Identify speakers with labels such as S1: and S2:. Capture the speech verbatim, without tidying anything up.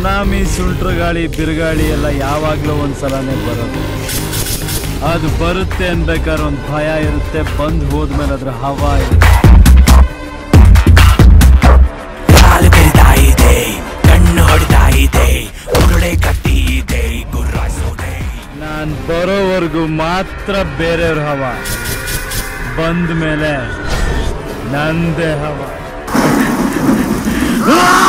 S1: Tsunami, ಸುಂಟ್ರ ಗಾಳಿ, ಬಿರುಗಾಳಿ ಎಲ್ಲ ಯಾವಾಗ್ಲೂ ಒಂದ್ಸಲನೇ ಬರೋದು. ಅದು ಬರುತ್ತೆ ಅನ್ಬೇಕಾದ್ರೆ ಒಂದು ಭಯ ಇರುತ್ತೆ, ಬಂದು ಹೋದ್ಮೇಲೆ ಅದ್ರ ಹವಾ ಇರುತ್ತೆ.
S2: ಕಾಲು ಕರಿತಾ ಇದೆ, ಕಣ್ಣು ಹೊಡಿತಾ ಇದೆ, ಉರುಳೆ ಕಟ್ಟಿ ಇದೆ, ಗುರ್ರಾಯಿಸೋದೆ.
S1: ನಾನ್ ಬರೋವರೆಗೂ ಮಾತ್ರ ಬೇರೆಯವ್ರ ಹವಾ, ಬಂದ ಮೇಲೆ ನಂದೇ ಹವಾ.